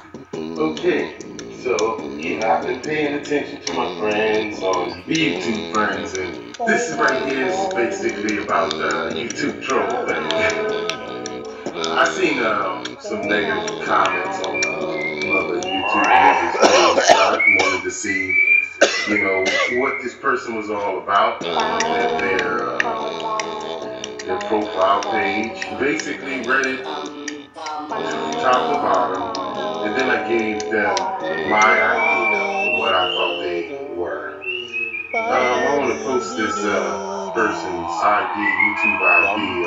Okay, so yeah, I've been paying attention to my friends on YouTube friends, and this is right here is basically about YouTube troll thing. I seen some negative comments on other YouTube users' page, so I wanted to see, what this person was all about, their profile page. Basically read it top to bottom, and then I gave them my idea of what I thought they were. I want to post this person's ID, YouTube ID,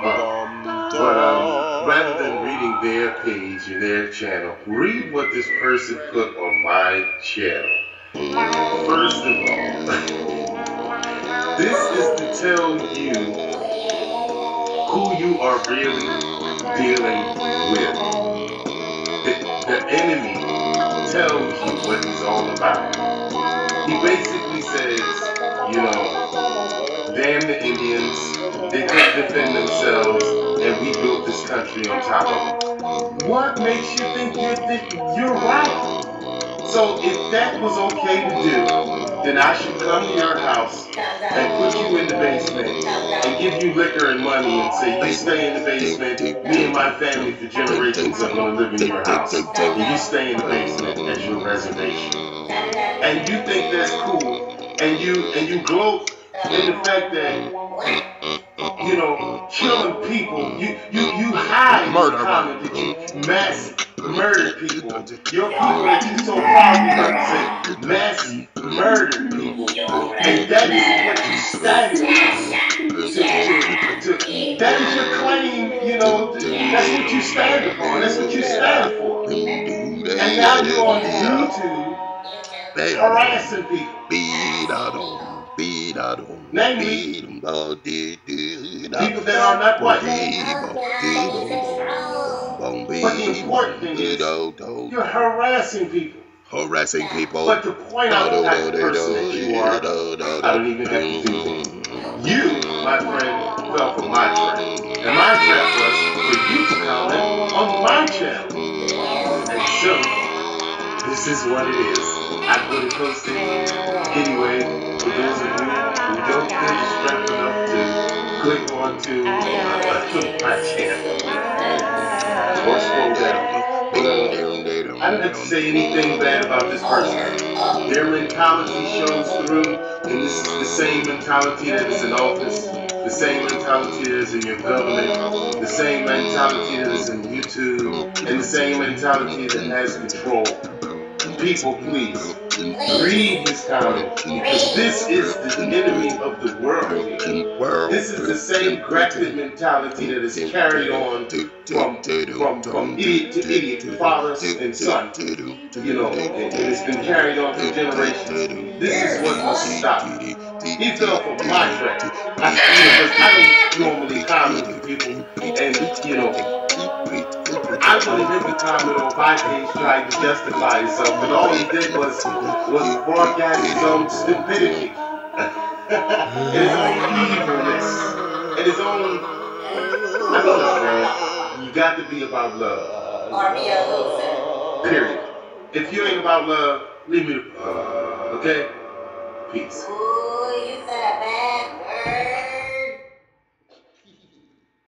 but rather than reading their page and their channel, read what this person put on my channel. First of all, this is to tell you who you are really dealing with. The enemy tells you what he's all about. He basically says, damn the Indians, they can't defend themselves, and we built this country on top of them. What makes you think you're right? So if that was okay to do, then I should come to your house and put you in the basement and give you liquor and money and say, you stay in the basement, me and my family for generations are going to live in your house, and you stay in the basement as your reservation. And you think that's cool, and you gloat in the fact that, killing people, you hide in the comment that you mass murder people. Your people that you so proud to represent, mass murder people. And that is what you stand for. That is your claim, that's what you stand for. That's what you stand for. And now you're on YouTube harassing people. Namely, people that are not white. But the important thing is, you're harassing people. But to point out the type of person that you are, I don't even have to do that. You, my friend, fell for my trap. And my trap was for you to comment on my channel. And so, this is what it is. I'm going to post it anyway. For those of you who don't feel strength enough to click onto my channel or scroll down. I don't have to say anything bad about this person. Their mentality shows through, and this is the same mentality that is in office, the same mentality that is in your government, the same mentality that is in YouTube, and the same mentality that has control. People, please, read this comment, because this is the enemy of the world. This is the same grafted mentality that is carried on from idiot to idiot, father and son. And it's been carried on for generations. This is what must stop. He fell for my trap. I don't normally comment with people, and I wanted him to comment on my page trying to justify himself, but all he did was broadcast his own stupidity, and his own evilness, and his own, I don't know, man. You got to be about love. Period. If you ain't about love, leave me the okay? Peace.